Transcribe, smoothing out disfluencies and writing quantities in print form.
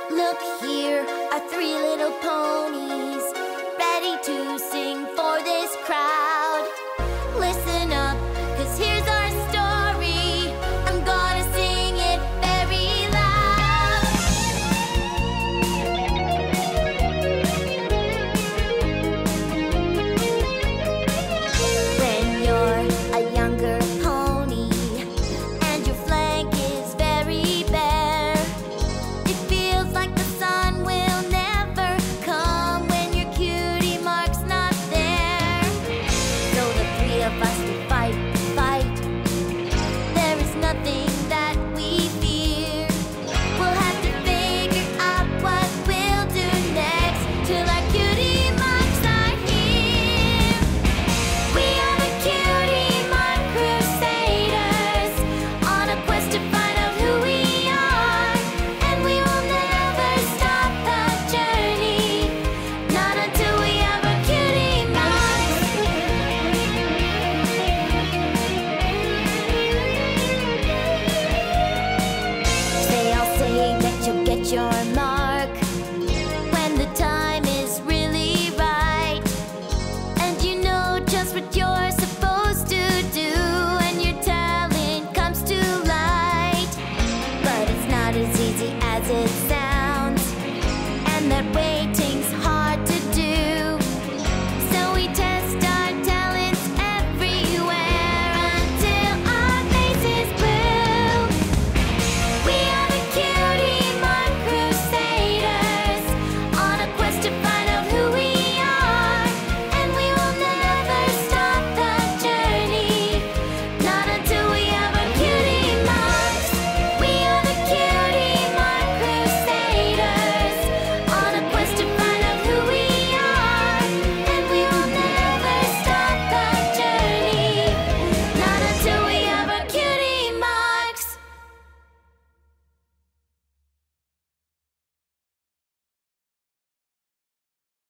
Look here are three little ponies, ready to sing for this crowd. Listen up, 'cause here's our story. I'm gonna sing it very loud. When you're a younger pony and your flank is very bare, it feels like the sun will never come when your cutie mark's not there. So the three of us will fight, fight. There is nothing that we fear. We'll have to figure out what we'll do next till our cutie marks are here. We are the Cutie Mark Crusaders, on a quest to find out who we are. And we will never stop the journey, not until we have our cutie marks. They all say that you'll get your mark when the time is really right, and you know just what you're supposed to do when your talent comes to light. But it's not as easy as it sounds.